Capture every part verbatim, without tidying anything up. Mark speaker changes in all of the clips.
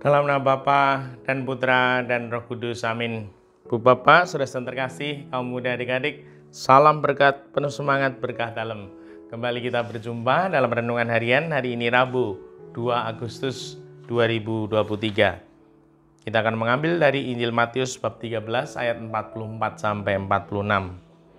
Speaker 1: Dalam nama Bapa dan Putra dan Roh Kudus, amin. Bu Bapak, saudara terkasih, kaum muda adik-adik, salam berkat, penuh semangat, berkah dalam. Kembali kita berjumpa dalam renungan harian hari ini Rabu, dua Agustus dua ribu dua puluh tiga. Kita akan mengambil dari Injil Matius bab tiga belas ayat empat puluh empat sampai empat puluh enam.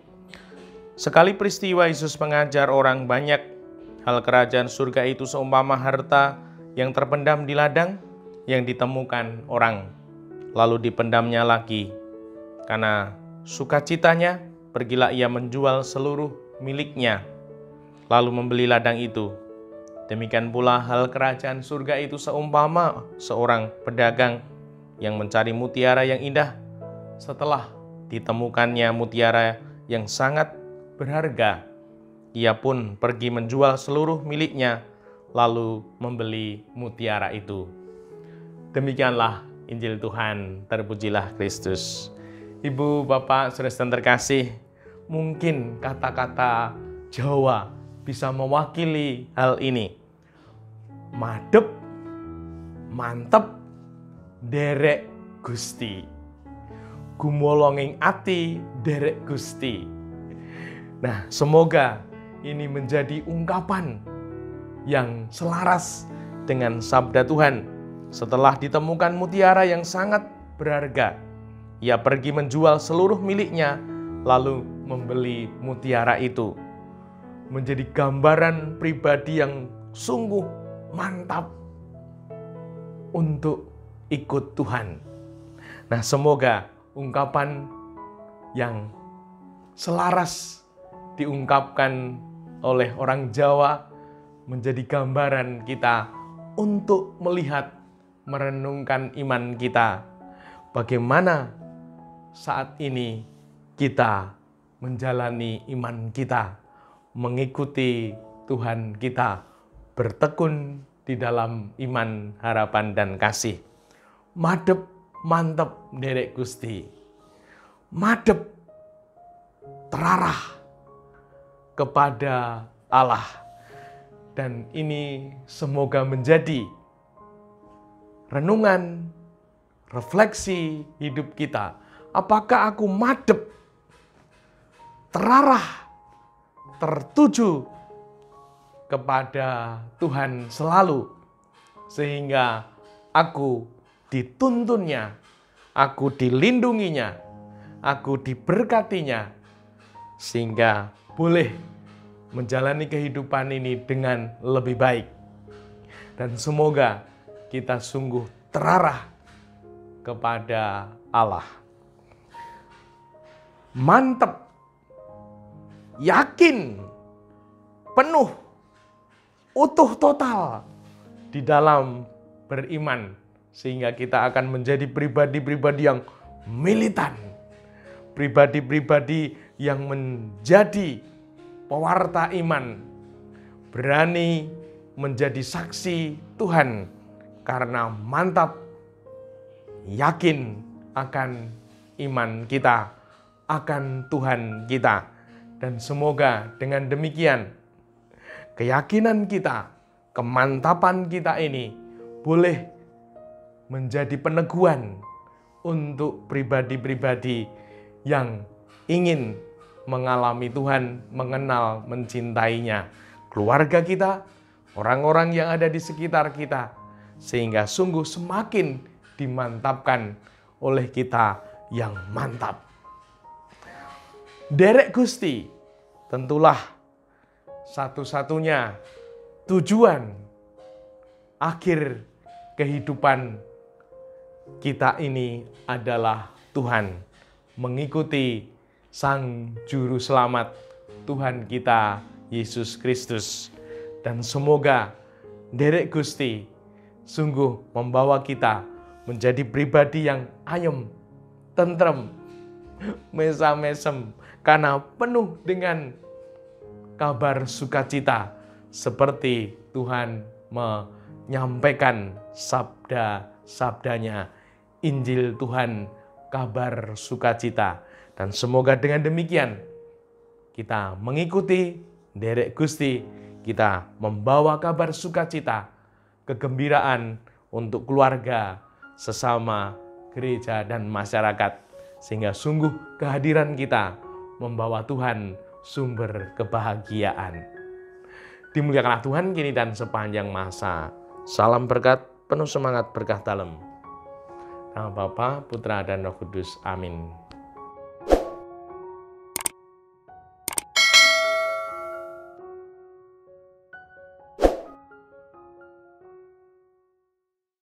Speaker 1: Sekali peristiwa Yesus mengajar orang banyak, hal kerajaan surga itu seumpama harta yang terpendam di ladang, yang ditemukan orang, lalu dipendamnya lagi. Karena sukacitanya, pergilah ia menjual seluruh miliknya, lalu membeli ladang itu. Demikian pula hal kerajaan surga itu seumpama seorang pedagang yang mencari mutiara yang indah. Setelah ditemukannya mutiara yang sangat berharga, ia pun pergi menjual seluruh miliknya, lalu membeli mutiara itu. Demikianlah Injil Tuhan, terpujilah Kristus. Ibu, Bapak, saudara terkasih, mungkin kata-kata Jawa bisa mewakili hal ini. Madep, mantep, derek Gusti. Gumolonging ati, derek Gusti. Nah, semoga ini menjadi ungkapan yang selaras dengan sabda Tuhan. Setelah ditemukan mutiara yang sangat berharga, ia pergi menjual seluruh miliknya, lalu membeli mutiara itu. Menjadi gambaran pribadi yang sungguh mantap untuk ikut Tuhan. Nah, semoga ungkapan yang selaras diungkapkan oleh orang Jawa menjadi gambaran kita untuk melihat, merenungkan iman kita. Bagaimana saat ini kita menjalani iman kita, mengikuti Tuhan kita, bertekun di dalam iman, harapan, dan kasih. Madep, mantep, derek Gusti. Madep, terarah kepada Allah. Dan ini semoga menjadi renungan, refleksi hidup kita. Apakah aku madep, terarah, tertuju kepada Tuhan selalu, sehingga aku dituntunnya, aku dilindunginya, aku diberkatinya, sehingga boleh menjalani kehidupan ini dengan lebih baik. Dan semoga kita sungguh terarah kepada Allah. Mantep, yakin, penuh, utuh total di dalam beriman, sehingga kita akan menjadi pribadi-pribadi yang militan, pribadi-pribadi yang menjadi pewarta iman, berani menjadi saksi Tuhan karena mantap, yakin akan iman kita, akan Tuhan kita. Dan semoga dengan demikian keyakinan kita, kemantapan kita ini boleh menjadi peneguhan untuk pribadi-pribadi yang ingin mengalami Tuhan, mengenal, mencintainya, keluarga kita, orang-orang yang ada di sekitar kita, sehingga sungguh semakin dimantapkan oleh kita yang mantap. Derek Gusti tentulah satu-satunya tujuan akhir kehidupan kita ini adalah Tuhan, mengikuti Sang Juru Selamat Tuhan kita Yesus Kristus. Dan semoga derek Gusti sungguh membawa kita menjadi pribadi yang ayem, tentrem, mesam-mesem, karena penuh dengan kabar sukacita, seperti Tuhan menyampaikan sabda-sabdanya, Injil Tuhan, kabar sukacita. Dan semoga dengan demikian kita mengikuti derek Gusti, kita membawa kabar sukacita, kegembiraan untuk keluarga, sesama, gereja, dan masyarakat. Sehingga sungguh kehadiran kita membawa Tuhan sumber kebahagiaan. Dimuliakanlah Tuhan kini dan sepanjang masa. Salam berkat, penuh semangat, berkah dalam. Nama Bapa, Putra, dan Roh Kudus. Amin.